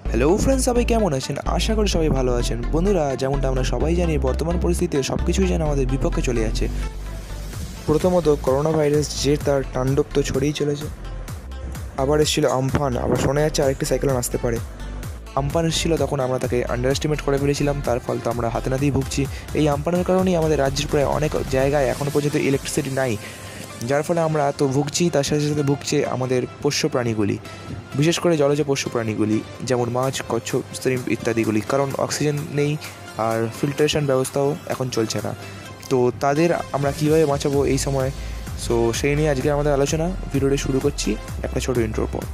Hello friends, সবাই কেমন আছেন? আশা করি সবাই ভালো আছেন। বন্ধুরা, যেমনটা আমরা সবাই জানি, বর্তমান পরিস্থিতিতে সব কিছুই যেন আমাদের বিপক্ষে চলে যাচ্ছে। প্রথমত করোনা ভাইরাস, যে তার তাণ্ডব তো ছড়িয়েই চলেছে। আবার এসেছিল আমফান, আবার শোনা যাচ্ছে আরেকটি সাইক্লোন আসতে পারে। আমফান এসেছিল, তখন আমরা তাকে আন্ডার এস্টিমেট করে ফেলেছিলাম, তার ফল তো আমরা হাতে নাতেই ভুগছি। এই আমফানের কারণেই আমাদের রাজ্যের প্রায় অনেক জায়গায় এখনও পর্যন্ত ইলেকট্রিসিটি নাই, যার ফলে আমরা তো ভুগছি, তার সাথে সাথে ভুগছে আমাদের পোষ্য প্রাণীগুলি, বিশেষ করে জলজ পোষ্য প্রাণীগুলি, যেমন মাছ, কচ্ছপ, শ্রিম্প ইত্যাদিগুলি, কারণ অক্সিজেন নেই আর ফিল্টারেশন ব্যবস্থাও এখন চলছে না। তো তাদের আমরা কীভাবে বাঁচাবো এই সময়, সো সেই নিয়ে আজকে আমাদের আলোচনা। ভিডিওটি শুরু করছি একটা ছোটো ইন্ট্রোর পর।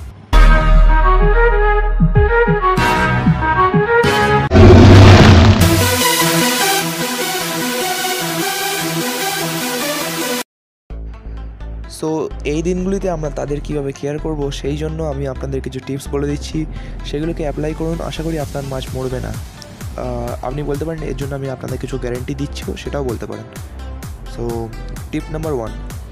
সো এই দিনগুলিতে আমরা তাদের কীভাবে কেয়ার করব, সেই জন্য আমি আপনাদের কিছু টিপস বলে দিচ্ছি, সেগুলোকে অ্যাপ্লাই করুন। আশা করি আপনার মাছ মরবে না। আপনি বলতে পারেন এর জন্য আমি আপনাদের কিছু গ্যারেন্টি দিচ্ছিও, সেটাও বলতে পারেন। সো টিপ নাম্বার 1,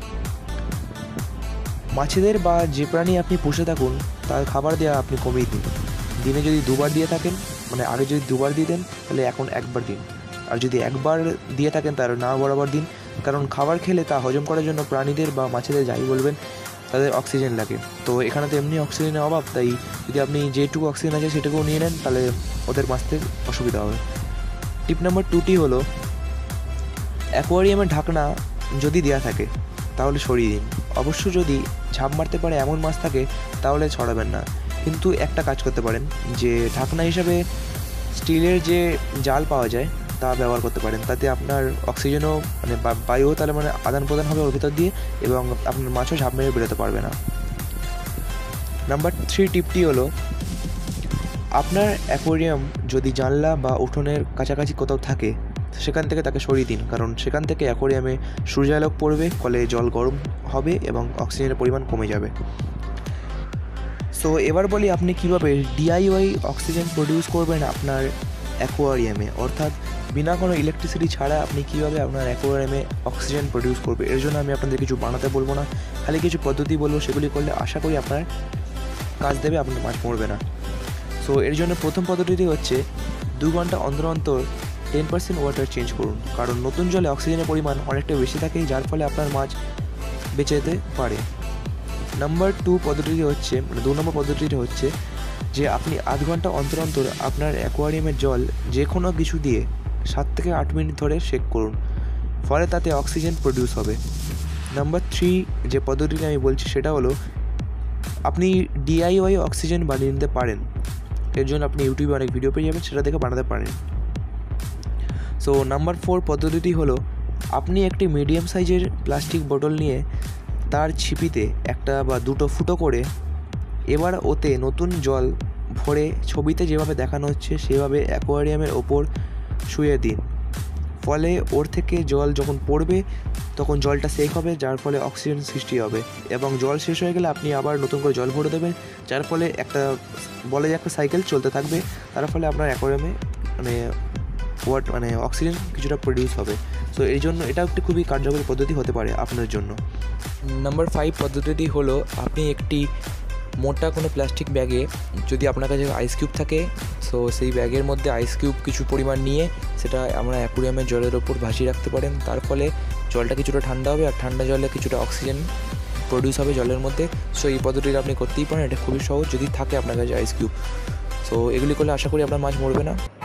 মাছেদের বা যে প্রাণী আপনি পুষে থাকুন তার খাবার দেওয়া আপনি কমিয়ে দিন। দিনে যদি 2বার দিয়ে থাকেন, মানে আগে যদি 2বার দিতেন, তাহলে এখন 1বার দিন। আর যদি 1বার দিয়ে থাকেন তার না বরাবর দিন, কারণ খাবার খেলে তা হজম করার জন্য প্রাণীদের বা মাছেদের যাই বলবেন তাদের অক্সিজেন লাগে। তো এখানে তো এমনি অক্সিজেনের অভাব, তাই যদি আপনি যেটুকু অক্সিজেন আছে সেটুকুও নিয়ে নেন, তাহলে ওদের বাঁচতে অসুবিধা হবে। টিপ নাম্বার 2টি হলো, অ্যাকোয়ারিয়ামের ঢাকনা যদি দেওয়া থাকে তাহলে সরিয়ে দিন। অবশ্য যদি ঝাঁপ মারতে পারে এমন মাছ থাকে তাহলে ছড়াবেন না, কিন্তু একটা কাজ করতে পারেন, যে ঢাকনা হিসাবে স্টিলের যে জাল পাওয়া যায় তা ব্যবহার করতে পারেন। তাতে আপনার অক্সিজেনও মানে বায়ুও তাহলে মানে আদান প্রদান হবে ওর ভিতর দিয়ে, এবং আপনার মাছও ঝাঁপ মেরে বেরোতে পারবে না। নাম্বার 3 টিপটি হলো, আপনার অ্যাকোয়ারিয়াম যদি জানলা বা উঠোনের কাছাকাছি কোথাও থাকে সেখান থেকে তাকে সরিয়ে দিন, কারণ সেখান থেকে অ্যাকোয়ারিয়ামে সূর্যালোক পড়বে, ফলে জল গরম হবে এবং অক্সিজেনের পরিমাণ কমে যাবে। সো এবার বলি আপনি কীভাবে ডিআইওয়াই অক্সিজেন প্রডিউস করবেন আপনার অ্যাকোয়ারিয়ামে, অর্থাৎ বিনা কোনো ইলেকট্রিসিটি ছাড়া আপনি কীভাবে আপনার অ্যাকোয়ারিয়ামে অক্সিজেন প্রডিউস করবে। এর জন্য আমি আপনাদের কিছু বানাতে বলবো না, খালি কিছু পদ্ধতি বলবো, সেগুলি করলে আশা করি আপনার কাজ দেবে, আপনার মাছ মরবে না। সো এর জন্য প্রথম পদ্ধতিটি হচ্ছে 2 ঘন্টা অন্তর অন্তর 10% ওয়াটার চেঞ্জ করুন, কারণ নতুন জলে অক্সিজেনের পরিমাণ অনেকটা বেশি থাকে, যার ফলে আপনার মাছ বেঁচে যেতে পারে। নাম্বার 2 পদ্ধতিটি হচ্ছে, মানে 2 নম্বর পদ্ধতিটি হচ্ছে যে আপনি আধ ঘন্টা অন্তর অন্তর আপনার অ্যাকোয়ারিয়ামের জল যে কোনো কিছু দিয়ে 7 থেকে 8 মিনিট ধরে শেক করুন, ফলে তাতে অক্সিজেন প্রডিউস হবে। নাম্বার 3 যে পদ্ধতিটি আমি বলছি সেটা হলো, আপনি ডিআইওয়াই অক্সিজেন বানিয়ে নিতে পারেন। এর জন্য আপনি ইউটিউবে অনেক ভিডিও পেয়ে যাবেন, সেটা দেখে বানাতে পারেন। সো নাম্বার 4 পদ্ধতিটি হলো, আপনি একটি মিডিয়াম সাইজের প্লাস্টিক বোতল নিয়ে তার ছিপিতে একটা বা দুটো ফুটো করে এবার ওতে নতুন জল ভরে ছবিতে যেভাবে দেখানো হচ্ছে সেভাবে অ্যাকোয়ারিয়ামের ওপর শুয়ে দিন, ফলে ওর থেকে জল যখন পড়বে তখন জলটা সেক হবে, যার ফলে অক্সিজেন সৃষ্টি হবে, এবং জল শেষ হয়ে গেলে আপনি আবার নতুন করে জল ভরে দেবেন, যার ফলে একটা বলে যে একটা সাইকেল চলতে থাকবে, তার ফলে আপনার অ্যাকোয়ারিয়ামে মানে অক্সিজেন কিছুটা প্রডিউস হবে। সো এই জন্য এটা একটি খুবই কার্যকরী পদ্ধতি হতে পারে আপনার জন্য। নাম্বার 5 পদ্ধতিটি হলো, আপনি একটি মোটা কোনো প্লাস্টিক ব্যাগে, যদি আপনার কাছে আইস কিউব থাকে, সো সেই ব্যাগের মধ্যে আইস কিউব কিছু পরিমাণ নিয়ে সেটা আমরা অ্যাকোয়ারিয়ামের জলের ওপর ভাসিয়ে রাখতে পারেন, তার ফলে জলটা কিছুটা ঠান্ডা হবে আর ঠান্ডা জলে কিছুটা অক্সিজেন প্রডিউস হবে জলের মধ্যে। সো এই পদ্ধতিটা আপনি করতেই পারেন, এটা খুবই সহজ যদি থাকে আপনার কাছে আইস কিউব। সো এগুলি করলে আশা করি আপনার মাছ মরবে না।